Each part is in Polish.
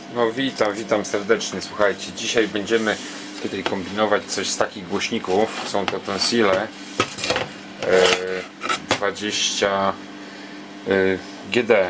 No witam serdecznie. Słuchajcie, dzisiaj będziemy tutaj kombinować coś z takich głośników. Są to tonsile 20 GD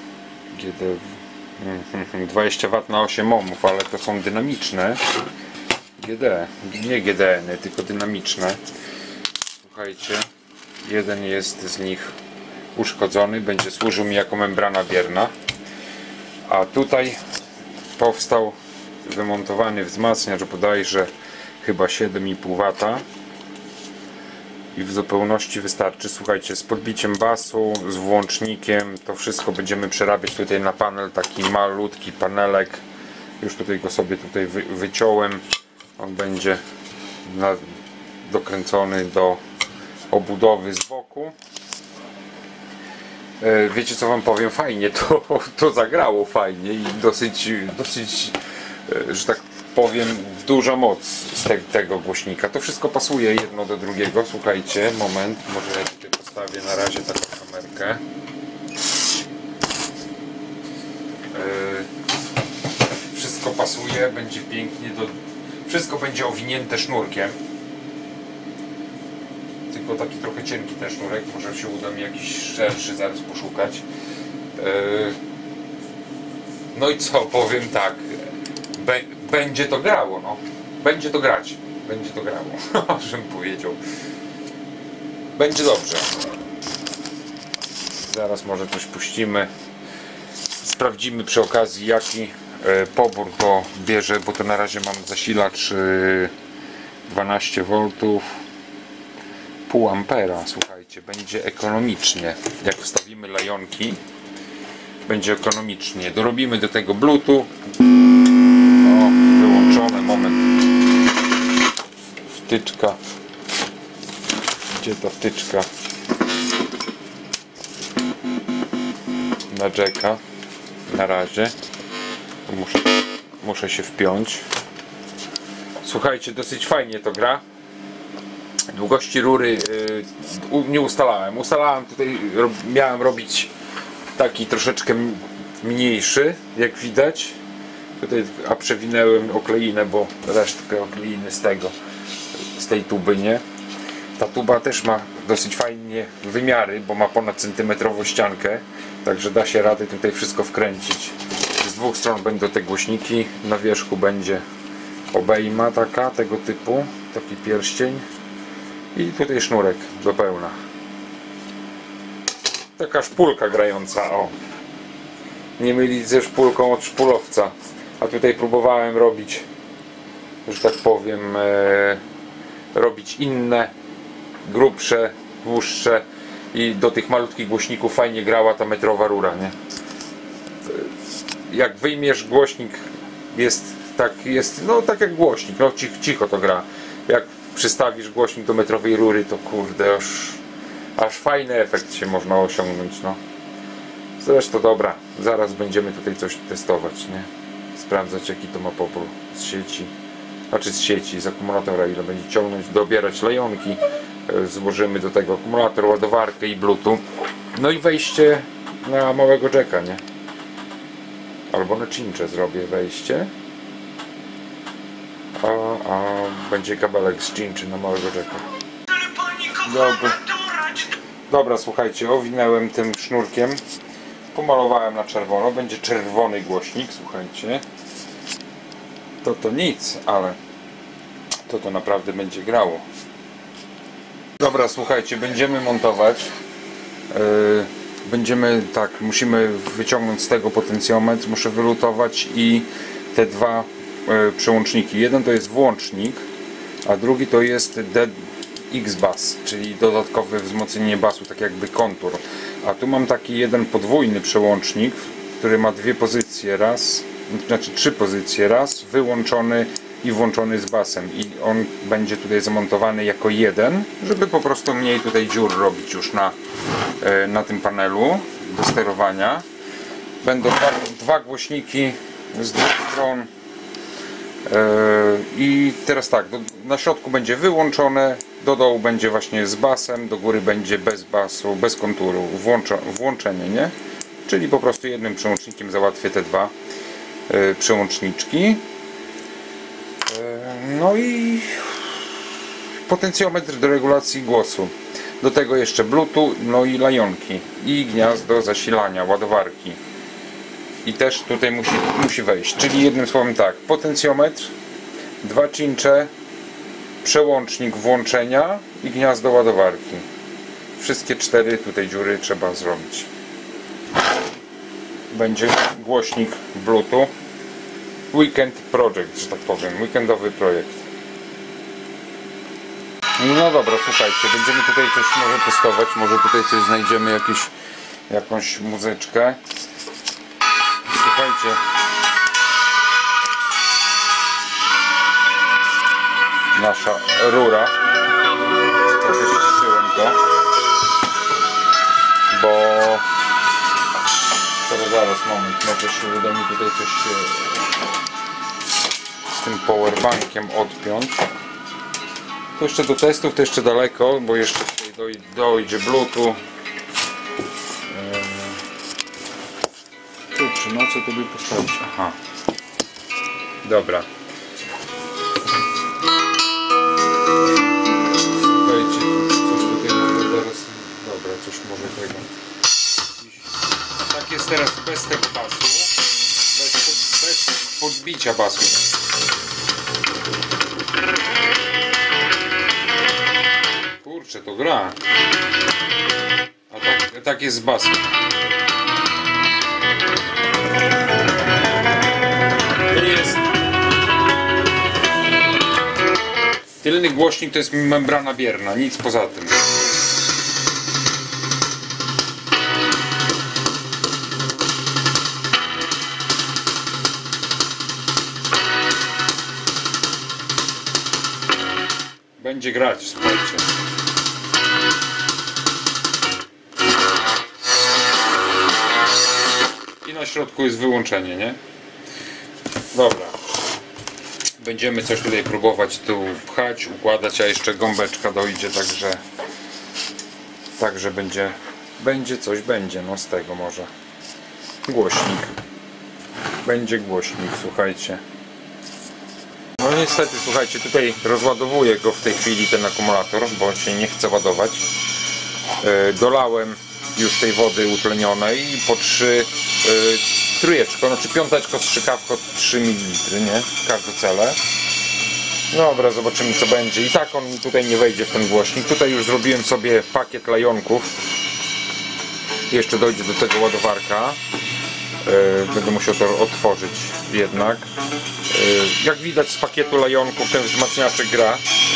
20 W na 8 ohmów, ale to są dynamiczne GD, nie GDN, tylko dynamiczne. Słuchajcie, jeden jest z nich uszkodzony, będzie służył mi jako membrana bierna, a tutaj powstał wymontowany wzmacniacz bodajże chyba 7,5 W i w zupełności wystarczy. Słuchajcie, z podbiciem basu, z włącznikiem, to wszystko będziemy przerabiać tutaj na panel, taki malutki panelek. Już tutaj go sobie wyciąłem. On będzie dokręcony do obudowy z boku. Wiecie co wam powiem? Fajnie to zagrało fajnie i dosyć, że tak powiem, duża moc z tego głośnika. To wszystko pasuje jedno do drugiego. Słuchajcie, moment, może ja tutaj postawię na razie taką kamerkę. Wszystko pasuje, będzie pięknie, wszystko będzie owinięte sznurkiem. Tylko taki trochę cienki ten sznurek, może się uda mi jakiś szerszy zaraz poszukać. No i co, powiem tak, będzie to grało, no. Będzie to grać, będzie to grało, żebym powiedział. Będzie dobrze. Zaraz może coś puścimy. Sprawdzimy przy okazji, jaki pobór to bierze, bo to na razie mam zasilacz 12 V, pół ampera. Słuchajcie, będzie ekonomicznie. Jak wstawimy lajonki, będzie ekonomicznie. Dorobimy do tego Bluetooth. O, wyłączone, moment. Wtyczka. Gdzie ta wtyczka? Na jacka. Na razie. Muszę się wpiąć. Słuchajcie, dosyć fajnie to gra. Długości rury nie ustalałem. Tutaj, miałem robić taki troszeczkę mniejszy, jak widać. Tutaj, a przewinęłem okleinę, bo resztkę okleiny z tej tuby, nie? Ta tuba też ma dosyć fajnie wymiary, bo ma ponad centymetrową ściankę, także da się radę tutaj wszystko wkręcić. Z dwóch stron będą te głośniki, na wierzchu będzie obejma tego typu, taki pierścień i tutaj sznurek do pełna. Taka szpulka grająca, o. Nie mylić ze szpulką od szpulowca. A tutaj próbowałem robić, że tak powiem, robić inne, grubsze, dłuższe i do tych malutkich głośników fajnie grała ta metrowa rura, nie? Jak wyjmiesz głośnik, no tak jak głośnik, no cicho to gra. Jak przystawisz głośnik do metrowej rury, to kurde, aż fajny efekt się można osiągnąć, no. Zresztą dobra, zaraz będziemy tutaj coś testować, nie? Sprawdzać, jaki to ma pobór z sieci, z akumulatora, ile będzie ciągnąć, dobierać lejonki, złożymy do tego akumulator, ładowarkę i Bluetooth, no i wejście na małego jacka, nie? Albo na cincze zrobię wejście, a będzie kabelek z cinczy na małego jacka. Dobra, słuchajcie, owinęłem tym sznurkiem, pomalowałem na czerwono, będzie czerwony głośnik, słuchajcie. To nic, ale to naprawdę będzie grało. Dobra, słuchajcie, będziemy montować. Musimy wyciągnąć z tego potencjometr, muszę wylutować i te dwa przełączniki. Jeden to jest włącznik, a drugi to jest X-Bass, czyli dodatkowe wzmocnienie basu, tak jakby kontur. A tu mam taki jeden podwójny przełącznik, który ma dwie pozycje, trzy pozycje, raz wyłączony i włączony z basem, i on będzie tutaj zamontowany jako jeden, żeby po prostu mniej tutaj dziur robić już na tym panelu do sterowania. Będą dwa głośniki z dwóch stron. I teraz tak, na środku będzie wyłączone, do dołu będzie właśnie z basem, do góry będzie bez basu, bez konturu, włączenie, nie? Czyli po prostu jednym przełącznikiem załatwię te dwa. przełączniczki. No i potencjometr do regulacji głosu. Do tego jeszcze Bluetooth, no i lajonki i gniazdo zasilania, ładowarki. I też tutaj musi wejść. Czyli jednym słowem tak, potencjometr, 2 cincze, przełącznik włączenia i gniazdo ładowarki. Wszystkie 4 tutaj dziury trzeba zrobić. Będzie głośnik Bluetooth. Weekend Project, że tak powiem. Weekendowy projekt. No dobra, słuchajcie, będziemy tutaj coś może testować. Może tutaj coś znajdziemy, jakąś muzyczkę. Słuchajcie. Nasza rura. Trochę ściszyłem to. Bo zaraz moment, może się uda mi tutaj coś z tym powerbankiem odpiąć. To jeszcze do testów, to jeszcze daleko, bo jeszcze tutaj dojdzie Bluetooth. Kurczę, no co tu by postawić? Aha. Dobra. Słuchajcie, coś tutaj może zaraz... Dobra, coś może tego. Tak jest teraz bez tego basu. Bez podbicia basu. Kurczę, to gra. A tak jest z basem. To jest... Tylny głośnik to jest membrana bierna, nic poza tym. Będzie grać, słuchajcie. I na środku jest wyłączenie, nie? Dobra. Będziemy coś tutaj próbować tu pchać, układać, a jeszcze gąbeczka dojdzie, także będzie coś, no z tego może. Głośnik. Będzie głośnik, słuchajcie. No niestety, słuchajcie, tutaj rozładowuję go w tej chwili, ten akumulator, bo on się nie chce ładować. Dolałem już tej wody utlenionej i po 3 trójeczko, znaczy piąteczko strzykawko 3 ml, nie? W każde cele. Dobra, zobaczymy co będzie. I tak on mi tutaj nie wejdzie w ten głośnik. Tutaj już zrobiłem sobie pakiet lajonków. Jeszcze dojdzie do tego ładowarka. Będę musiał to otworzyć jednak. Jak widać z pakietu lajonków ten wzmacniaczek gra.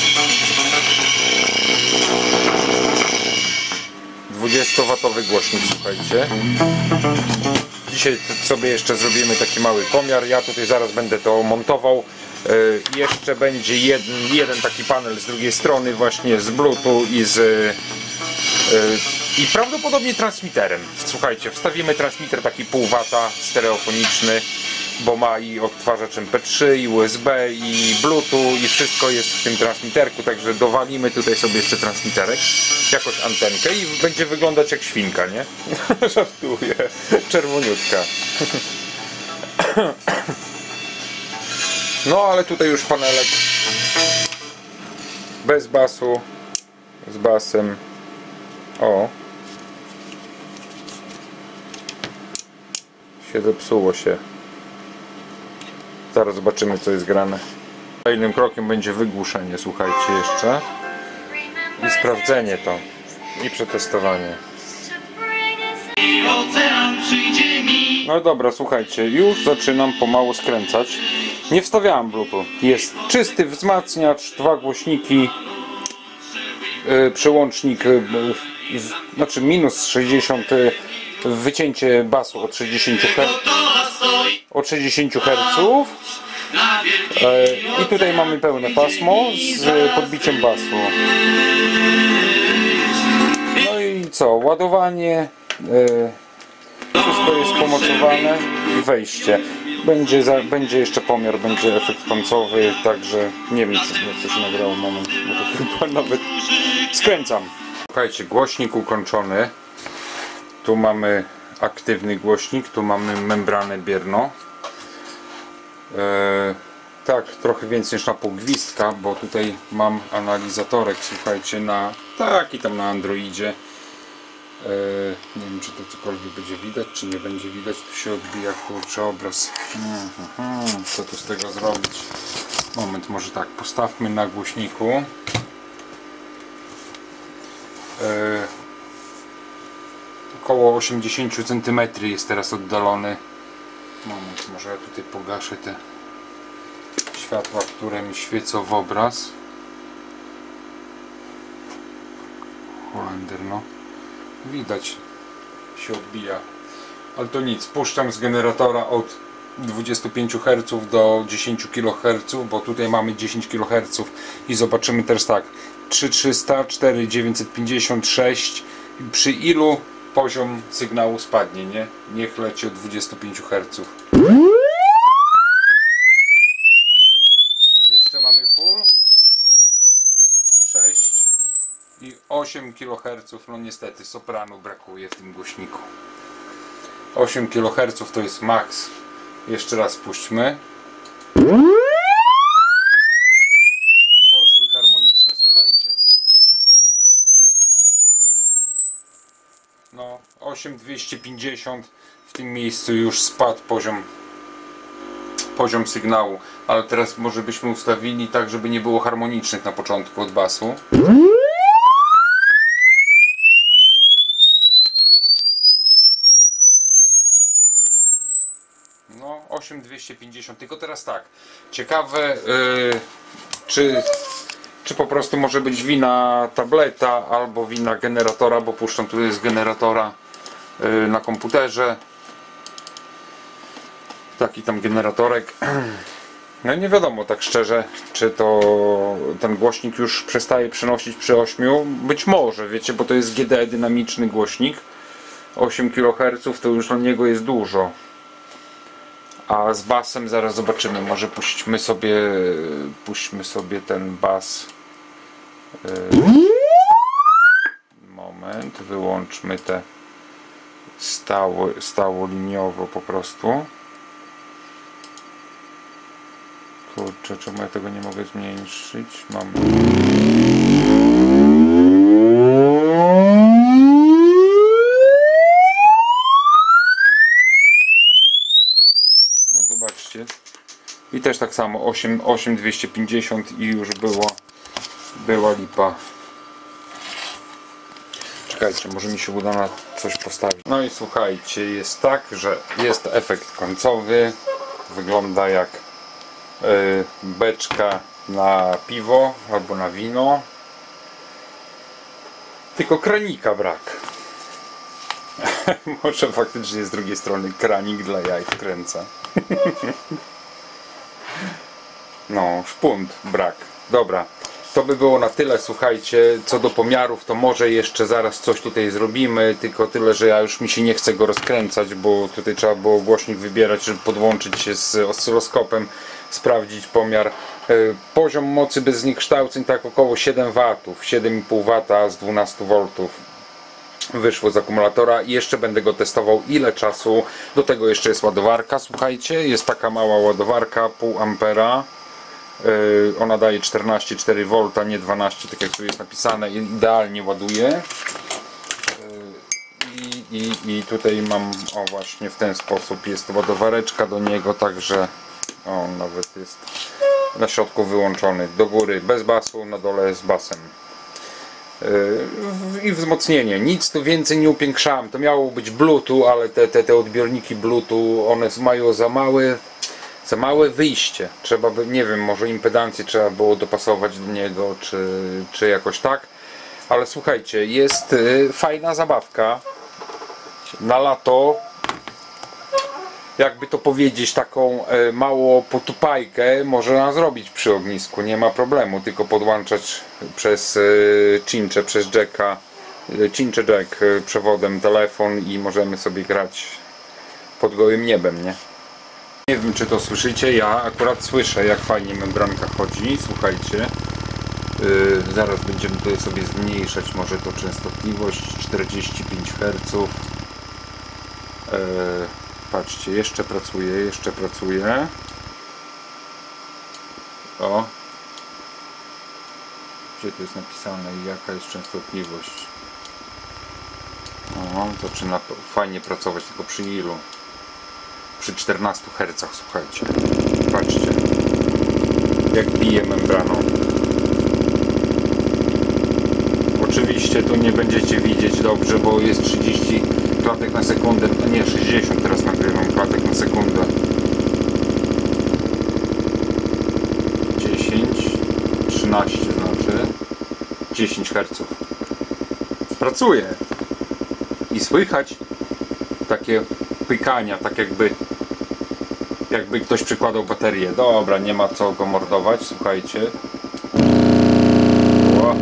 20W głośnik, słuchajcie. Dzisiaj sobie jeszcze zrobimy taki mały pomiar. Ja tutaj zaraz będę to montował. Jeszcze będzie jeden taki panel z drugiej strony właśnie z Bluetooth i prawdopodobnie transmiterem. Słuchajcie, wstawimy transmiter taki pół wata stereofoniczny, bo ma i odtwarzacz MP3, i USB, i Bluetooth, i wszystko jest w tym transmiterku, także dowalimy tutaj sobie jeszcze transmiterek, jakąś antenkę i będzie wyglądać jak świnka, nie? Żartuję, czerwoniutka. No ale tutaj już panelek bez basu, z basem. O, zepsuło się. Zaraz zobaczymy co jest grane. Kolejnym krokiem będzie wygłuszenie, słuchajcie, jeszcze i sprawdzenie to i przetestowanie. No dobra, słuchajcie, już zaczynam pomału skręcać. Nie wstawiałem Bluetooth. Jest czysty wzmacniacz, 2 głośniki, przełącznik, znaczy minus 60, wycięcie basu od 60 Hz. I tutaj mamy pełne pasmo z podbiciem basu. No i co? Ładowanie. Wszystko jest pomocowane i wejście. Będzie jeszcze pomiar, będzie efekt końcowy, także nie wiem jak to się nagrało, moment, bo to chyba nawet skręcam. Słuchajcie, głośnik ukończony. Tu mamy aktywny głośnik, tu mamy membranę bierną. Tak, trochę więcej niż na pół gwizdka, bo tutaj mam analizatorek, słuchajcie, na taki tam na Androidzie. Nie wiem, czy to cokolwiek będzie widać, czy nie będzie widać. Tu się odbija, kurczę, obraz. Co tu z tego zrobić? Moment, może tak, postawmy na głośniku. Około 80 cm jest teraz oddalony. Moment, może ja tutaj pogaszę te światła, które mi świecą w obraz. Holender, no. Widać, się odbija. Ale to nic, puszczam z generatora od 25 Hz do 10 kHz, bo tutaj mamy 10 kHz i zobaczymy teraz tak, 3300, 4950, 6, przy ilu poziom sygnału spadnie, nie? Niech leci od 25 Hz. Jeszcze mamy full 6 i 8 kHz, no niestety sopranu brakuje w tym głośniku. 8 kHz to jest max. Jeszcze raz puśćmy. Poszły harmoniczne, słuchajcie. No, 8250 w tym miejscu już spadł poziom sygnału, ale teraz może byśmy ustawili tak, żeby nie było harmonicznych na początku od basu. No, 8250, tylko teraz tak, ciekawe czy po prostu może być wina tableta albo wina generatora, bo puszczam tutaj z generatora na komputerze. Taki tam generatorek. No nie wiadomo tak szczerze, czy to ten głośnik już przestaje przenosić przy 8. Być może, wiecie, bo to jest GD dynamiczny głośnik. 8 kHz to już dla niego jest dużo. A z basem zaraz zobaczymy. Może puśćmy sobie ten bas. Moment, wyłączmy te stałoliniowo po prostu. Kurczę, czemu ja tego nie mogę zmniejszyć? Mam. No zobaczcie. I też tak samo 8250 i już była lipa. Czekajcie, może mi się uda na coś postawić. No i słuchajcie, jest tak, że jest efekt końcowy. Wygląda jak beczka na piwo albo na wino. Tylko kranika brak. Może faktycznie z drugiej strony kranik dla jaj wkręca. No, szpunt brak. Dobra, to by było na tyle, słuchajcie. Co do pomiarów, to może jeszcze zaraz coś tutaj zrobimy, tylko tyle, że ja już mi się nie chcę go rozkręcać, bo tutaj trzeba było głośnik wybierać, żeby podłączyć się z oscyloskopem, sprawdzić pomiar. Poziom mocy bez zniekształceń tak około 7 W, 7,5 W z 12 V wyszło z akumulatora i jeszcze będę go testował ile czasu. Do tego jeszcze jest ładowarka, słuchajcie, jest taka mała ładowarka, pół ampera. Ona daje 14,4 V, nie 12, tak jak tu jest napisane, idealnie ładuje. I tutaj mam, o właśnie w ten sposób jest ładowareczka do niego, także on nawet jest na środku wyłączony, do góry bez basu, na dole z basem. I wzmocnienie, nic tu więcej nie upiększałem. To miało być Bluetooth, ale te odbiorniki Bluetooth, one mają za małe wyjście. Trzeba by, nie wiem, może impedancję trzeba było dopasować do niego, czy jakoś tak. Ale słuchajcie, jest fajna zabawka na lato. Jakby to powiedzieć, taką mało potupajkę można zrobić przy ognisku, nie ma problemu, tylko podłączać przez cincze, przez jacka, cincze jack przewodem telefon i możemy sobie grać pod gołym niebem, nie? Nie wiem, czy to słyszycie, ja akurat słyszę, jak fajnie membranka chodzi, słuchajcie. Zaraz będziemy tutaj sobie zmniejszać może to częstotliwość, 45 Hz. Patrzcie, jeszcze pracuje. O. Gdzie tu jest napisane i jaka jest częstotliwość? O, zaczyna fajnie pracować, tylko przy ilu? Przy 14 Hz, słuchajcie. Patrzcie, jak bije membraną. Oczywiście tu nie będziecie widzieć dobrze, bo jest 30 klatek na sekundę, a nie 60 teraz nagrywam klatek na sekundę. 10, 13 znaczy 10 Hz. Pracuje i słychać takie pykania, tak jakby ktoś przykładał baterię. Dobra, nie ma co go mordować, słuchajcie. O.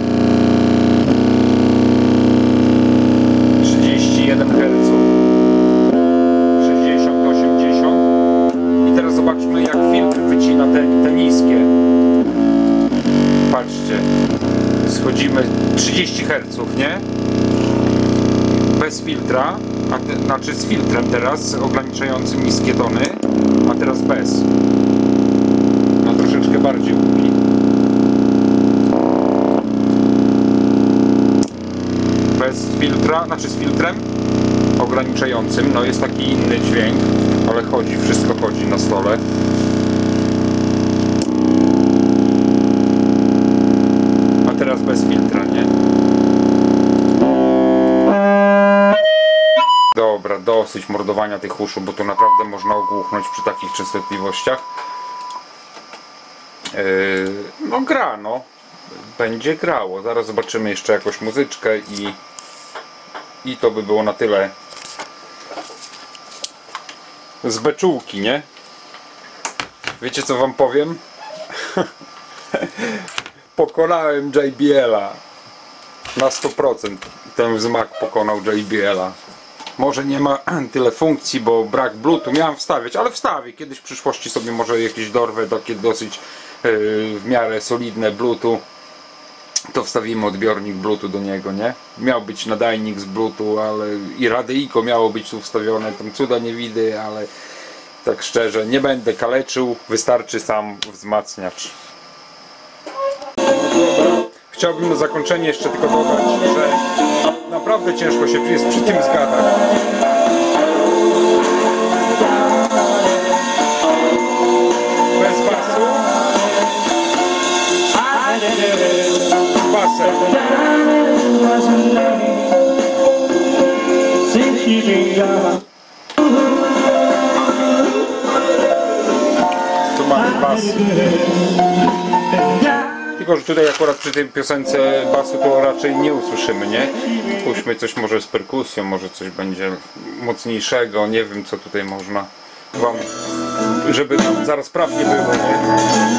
31 Hz, 60, 80. I teraz zobaczmy, jak filtr wycina te niskie. Patrzcie, schodzimy 30 Hz, nie? Bez filtra, znaczy z filtrem teraz, ograniczającym niskie tony, a teraz bez. No troszeczkę bardziej łupi. Bez filtra, znaczy z filtrem ograniczającym, no jest taki inny dźwięk, ale chodzi, wszystko chodzi na stole. A teraz bez filtra, nie? Dobra, dosyć mordowania tych uszu, bo tu naprawdę można ogłuchnąć przy takich częstotliwościach. No gra, no. Będzie grało. Zaraz zobaczymy jeszcze jakąś muzyczkę i to by było na tyle z beczułki, nie? Wiecie co wam powiem? Pokonałem JBL-a na 100%. Ten wzmak pokonał JBL-a. Może nie ma tyle funkcji, bo brak Bluetooth. Miałem wstawiać, ale wstawię. Kiedyś w przyszłości sobie może jakieś dorwę takie dosyć w miarę solidne Bluetooth. To wstawimy odbiornik Bluetooth do niego, nie? Miał być nadajnik z Bluetooth, ale i radyjko miało być tu wstawione. Tam cuda nie widzę, ale tak szczerze nie będę kaleczył. Wystarczy sam wzmacniacz. Dobra. Chciałbym na zakończenie jeszcze tylko dodać, że naprawdę ciężko się jest przy tym zgadać. Bez basu. Z basem. Tu mamy bas. Tylko że tutaj akurat przy tej piosence basu to raczej nie usłyszymy, nie? Puśćmy coś może z perkusją, może coś będzie mocniejszego, nie wiem co tutaj można wam, żeby nam zaraz prawnie było, nie?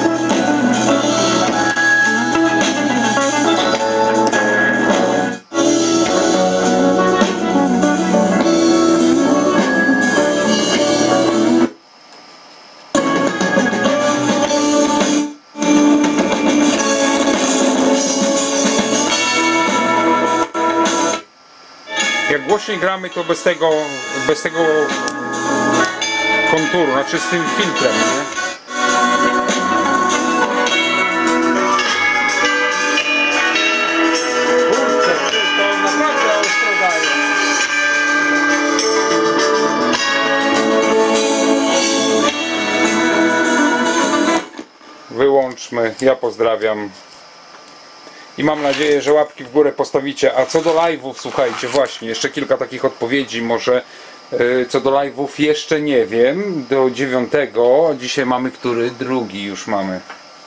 Jak głośniej gramy, to bez tego konturu, znaczy z tym filtrem, nie? Kurczę, to naprawdę ostro daje. Wyłączmy, ja pozdrawiam. I mam nadzieję, że łapki w górę postawicie. A co do live'ów, słuchajcie, właśnie, jeszcze kilka takich odpowiedzi. Może co do live'ów jeszcze nie wiem. Do 9. Dzisiaj mamy który? Drugi już mamy.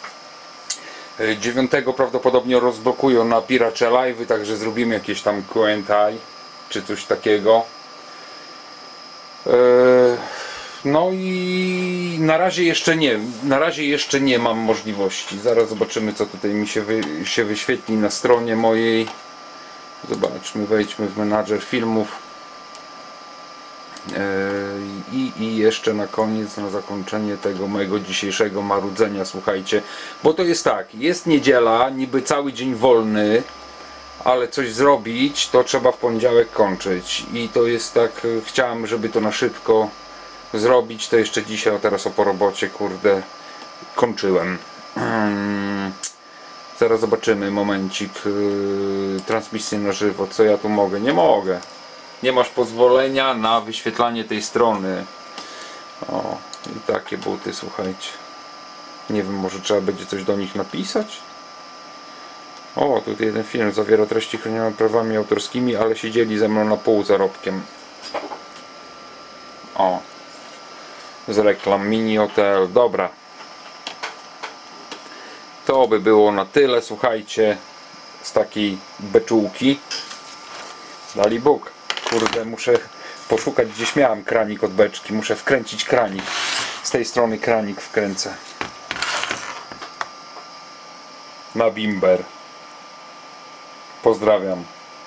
9 prawdopodobnie rozblokują na Piracze live'y, także zrobimy jakieś tam Q&A czy coś takiego. No i na razie jeszcze nie mam możliwości. Zaraz zobaczymy, co tutaj mi się wyświetli na stronie mojej. Zobaczmy, wejdźmy w menadżer filmów. I jeszcze na koniec, na zakończenie tego mojego dzisiejszego marudzenia, słuchajcie, bo to jest tak, jest niedziela, niby cały dzień wolny, ale coś zrobić to trzeba w poniedziałek kończyć i to jest tak, chciałem, żeby to na szybko zrobić, to jeszcze dzisiaj, a teraz po robocie, kurde, kończyłem. Zaraz zobaczymy, momencik. Transmisję na żywo. Co ja tu mogę? Nie mogę. Nie masz pozwolenia na wyświetlanie tej strony. O, i takie buty, słuchajcie. Nie wiem, może trzeba będzie coś do nich napisać? O, tutaj jeden film zawiera treści chronione prawami autorskimi, ale siedzieli ze mną na pół zarobkiem. O, z reklam Mini Hotel. Dobra, to by było na tyle, słuchajcie, z takiej beczułki. Dali Bóg. Kurde, muszę poszukać, gdzieś miałem kranik od beczki. Muszę wkręcić kranik. Z tej strony kranik wkręcę na bimber. Pozdrawiam.